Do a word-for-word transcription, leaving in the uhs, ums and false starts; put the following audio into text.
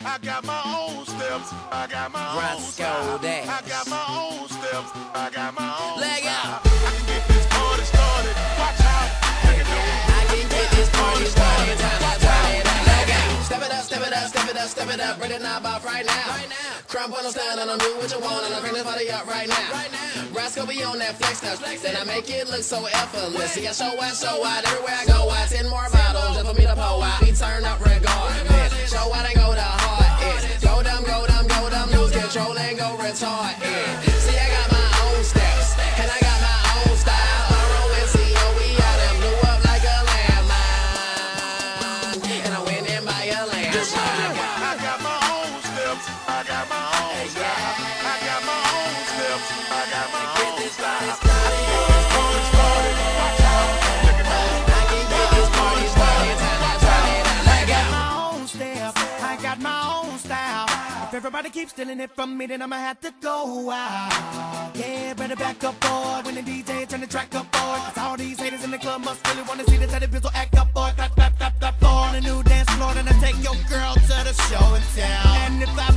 I got my own steps. I got my own Roscoe style. that. I got my own steps. I got my own Leg style. out. I can get this party started. Watch out. Take it down. I can get this party started. Time to turn it up. Leg out. Step it up, step it up, step it up, step it up. Bring it knob off right now. Right now. Crump on the stand and I'm do what you want and I'm crank this party up right now. Right now. Roscoe be on that flex now. Then I make it look so effortless. See I show out, show out everywhere I go. I ten more bottles just for me to pour out. We turn up regardless. Show out and go to heart is. Go dumb, go dumb, go dumb. Lose control and go retard. Yeah. See I got my own steps and I got my own style. Borrow and C O we out and blew up like a landmine. And I went in by a landmine. I got my own steps. I got my own style. I got my own steps. I got my own style. I can get this party started. Watch out. Check it out. I can get this party started. Time to turn it up. Leg out. My own steps, I got my own style. If everybody keeps stealing it from me, then I'ma have to go out. Yeah, better back up, boy. When the D J turn the track up, boy. Cause all these haters in the club must really wanna see the teddy pistol act up, boy. Clap, clap, clap, clap, boy. On a new dance floor, then I take your girl to the show and tell. And if I